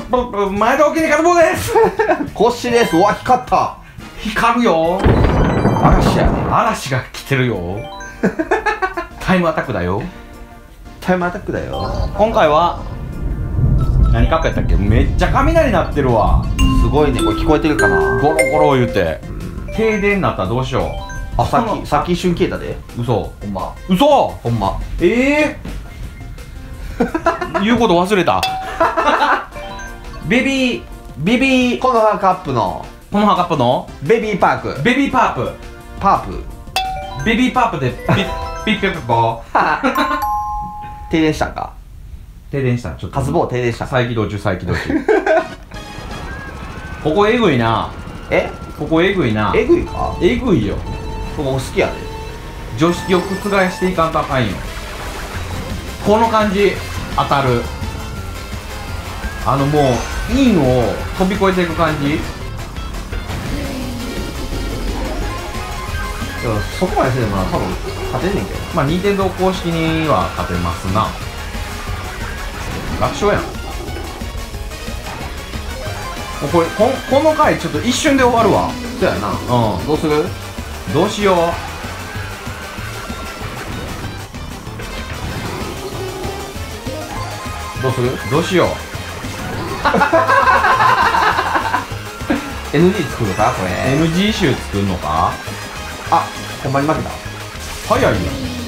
前田沖にカルボですコッシーです。うわ、光った。 光るよ。 嵐やね。 嵐が来てるよタイムアタックだよ。 タイムアタックだよ。 今回は何カップやったっけ。めっちゃ雷鳴ってるわ。 すごいね。これ聞こえてるかな。 ゴロゴロ言うて、停電になったらどうしよう。 あ、さっき一瞬消えたで。 嘘。 ほんま。 嘘。 ほんま。 言うこと忘れたベビーこの葉カップのこの葉カップのベビーパーク。 ベビーパープパープ。 ベビーパープでピッピッピッポー停電したんか。 停電した。ちょっとカズボー停電したんか。 再起動中ここえぐいな。 え、 ここえぐいな。 えぐいか。 えぐいよ。 ここ好きやで。 常識を覆していかんとあかんよ。この感じ当たる。もうインを飛び越えていく感じ。 でもそこまでしてでも多分勝てんねんけど。 まあ任天堂公式には勝てますな。楽勝やん。もうこれこの回ちょっと一瞬で終わるわ。 そうやな。 うん。 どうする。 どうしよう。 どうする。 どうしよう。 NG 作るかこれ。 NG 集作るのか。 あ、ほんまに負けた。 早いやん。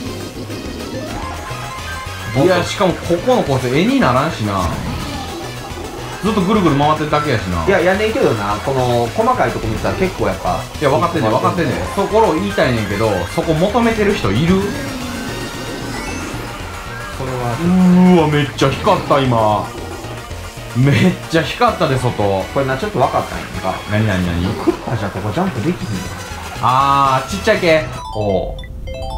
いや、しかもここのコース絵にならんしな。ずっとぐるぐる回ってるだけやしな。 いや、やんねんけどな、この細かいとこ見たら結構やっぱ。 いや、分かってんねん分かってんねん。そこを言いたいねんけど、そこ求めてる人いる。 それはうーわ、めっちゃ光った今。めっちゃ光ったで、外。 これな、ちょっと分かったんやんか。 なになになに。 クッパじゃここジャンプできひんの。 あー、ちっちゃい系。おう。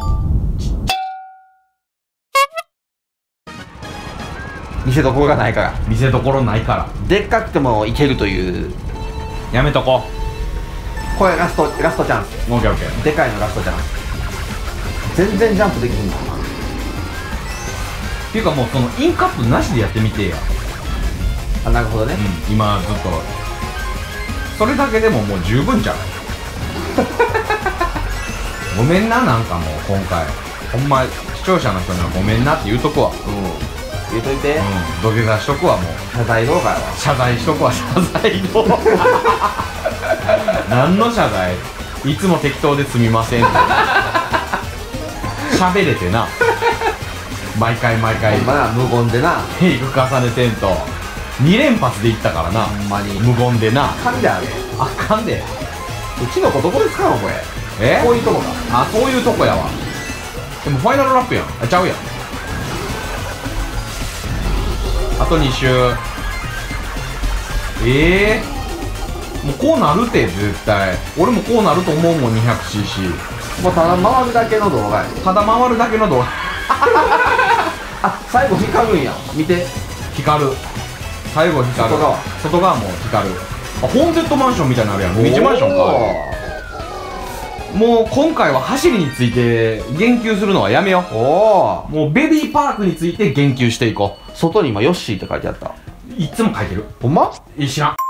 見せどころがないから。 見せどころないから。 でっかくてもいけるという。 やめとこ。 これラストチャンス。 オッケーオッケー。 でかいのラストチャンス。全然ジャンプできひんの。 っていうかもうそのインカップなしでやってみてや。 あ、なるほどね。 うん、今ずっと。それだけでももう十分じゃん。ごめんな、なんかもう今回。ほんま、視聴者の人にはごめんなって言うとくわ。 言うといて。 土下座しとくわ、もう。 謝罪動画やわ。 謝罪しとくわ、謝罪動画。何の謝罪。いつも適当ですみませんって喋れてな。毎回ほんまな、無言でな。 テイク重ねてんと2連発でいったからな。 ほんまに無言でな。 あかんであれ。 あかんで。 うちの子どこで使うのこれ。こういうとこか。 あ、そういうとこやわ。でもファイナルラップやん。あ、ちゃうやん。あと2周。もうこうなるって絶対。俺もこうなると思うもん。 200cc。 もうただ回るだけの動画や。 ただ回るだけの動画。 あ、最後光るんや。見て。 光る。最後光る。外側も光る。あ、ホーンテッドマンションみたいになるやん。道マンションか。もう今回は走りについて言及するのはやめよう。もうベビーパークについて言及していこう。外に今ヨッシーって書いてあった。 いつも書いてる。 ほんま？ 知らん。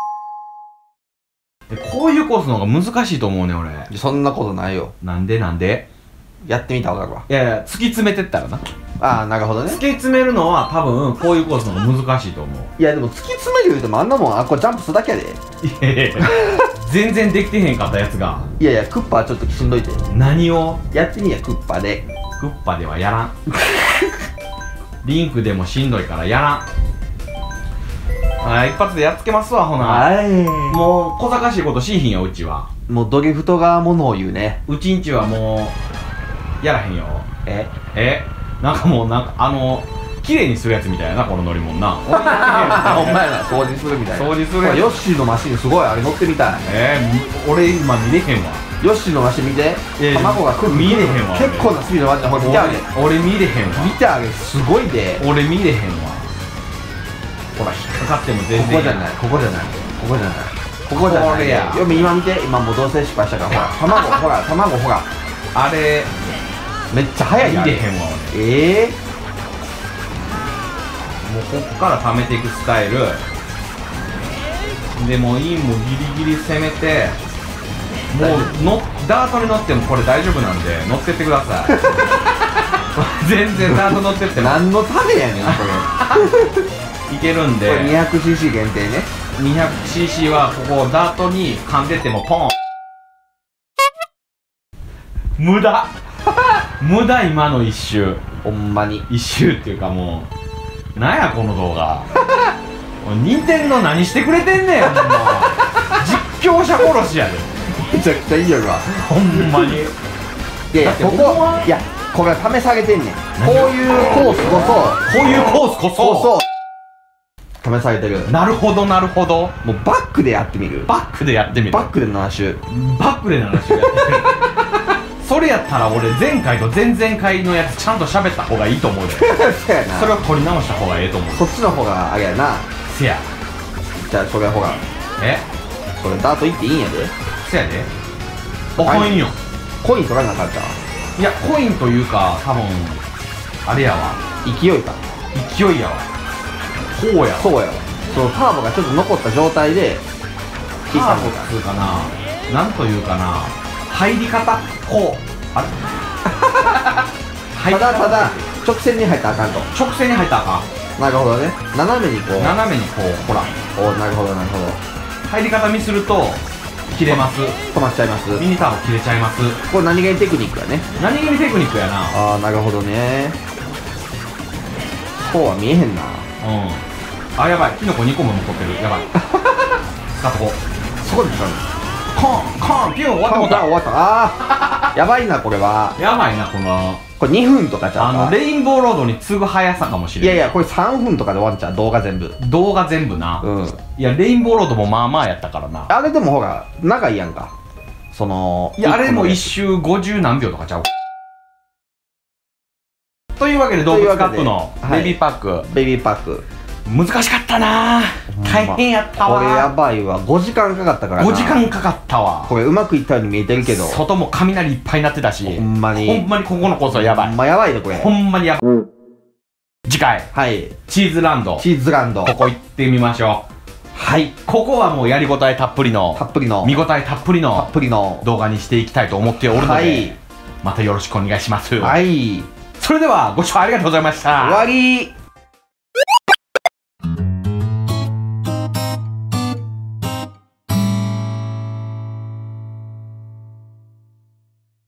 こういうコースの方が難しいと思うね俺。 そんなことないよ。 なんでやってみたら分かるわ。 いやいや、突き詰めてったらな。 ああ、なるほどね。 突き詰めるのは多分こういうコースの方が難しいと思う。 いやでも突き詰める言うてもあんなもん、あ、これジャンプするだけやで。 いやいやいや全然できてへんかったやつが。 いやいや、クッパはちょっとしんどいて。 何をやってみや、クッパで。 クッパではやらん。リンクでもしんどいからやらん。一発でやっつけますわ、ほな。もう小賢しいことしいひんよ、うちは。 もうドリフトがものを言うね。 うちんちはもうやらへんよ。なんかもう綺麗にするやつみたいやな、この乗り物な。 お前ら掃除するみたいな。 掃除するやつ。 ヨッシーのマシンすごい、あれ乗ってみたい。 俺今見れへんわ。 ヨッシーのマシン見て。卵が来る。 見れへんわ。 結構なスピードで回って、見てあげ。 俺見れへんわ。 見てあげ、すごいで。 俺見れへんわ。ほら、引っかかっても全然。 ここじゃない、ここじゃない、ここじゃない、ここじゃない。これや。今見て、今もうどうせ失敗したから、ほら、卵、ほら。あれ、めっちゃ速いやん。 見れへんわ、俺。もうこっから溜めていくスタイル。 でもインもギリギリ攻めて、もうダートに乗ってもこれ大丈夫なんで乗ってってください全然ダート乗ってっても何のためやねんこれいけるんで、 これ 200cc 限定ね。 200cc はここダートに噛んでてもポン無駄無駄。今の一周ほんまに一周っていうか、もうなんやこの動画任天堂何してくれてんねんほんま実況者殺しやでめちゃくちゃいいよわ。 ほんまに。 いやここいやこれ試されてんねん。こういうコースここういうコースこそ試されてる。 なるほどなるほど。 もうバックでやってみる。 バックでやってみる。 バックで7周。 バックで7周やってみるそれやったら俺前回と前々回のやつちゃんと喋った方がいいと思うでそうやな。 それを取り直した方がええと思う。 そっちの方があれやな。 せや。 じゃあそれほらえそれダート行っていいんやで。 せやで。あかんよ。 コイン取らなかった。 いやコインというか多分あれやわ、 勢いか。 勢いやわ。こうやわ。 そうやわ。そのターボがちょっと残った状態でターボっつうかな、なんというかな、入り方こうあれただただ直線に入ったらあかんと。 直線に入ったらあかん。 なるほどね。斜めにこう斜めにこうほらおなるほどなるほど。 入り方ミスると切れます。 止まっちゃいます。 ミニターボ切れちゃいます。 これ何気にテクニックやね。 何気にテクニックやな。 ああなるほどね。そうは見えへんな。 うん。あやばい、キノコ2個も残ってる。やばい使っとこう。 そこで使うの。 コンコンピュン終わった終わった終わった。ああやばいなこれは。 やばいなこのこれ2分とかちゃうか。 レインボーロードに次ぐ速さかもしれない。 いやいやこれ3分とかで終わっちゃう。動画全部。 動画全部な。 うん。 いやレインボーロードもまあまあやったからな。 あれでもほら長いやんか。そのいやあれも1周50何秒とかちゃう。というわけで動物カップのベビーパック、 ベビーパック難しかったな。大変やったわ。 これやばいわ。5時間かかったからな。 5時間かかったわ。 これうまくいったように見えてるけど外も雷いっぱいになってたし、 ほんまにここのコースはやばい。 ほんまやばいねこれ。 ほんまにやばい。次回はいチーズランド、 チーズランドここ行ってみましょう。はい、ここはもうやりごたえたっぷりのたっぷりの見応えたっぷりの動画にしていきたいと思っておるので、 はい、 またよろしくお願いします。 はい、 それではご視聴ありがとうございました。 終わり。